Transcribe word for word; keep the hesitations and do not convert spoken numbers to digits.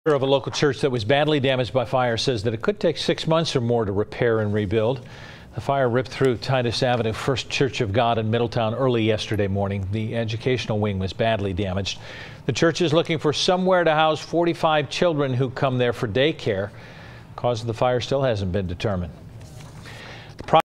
Of a local church that was badly damaged by fire says that it could take six months or more to repair and rebuild. The fire ripped through Tytus Avenue, First Church of God in Middletown early yesterday morning. The educational wing was badly damaged. The church is looking for somewhere to house forty-five children who come there for daycare. The cause of the fire still hasn't been determined.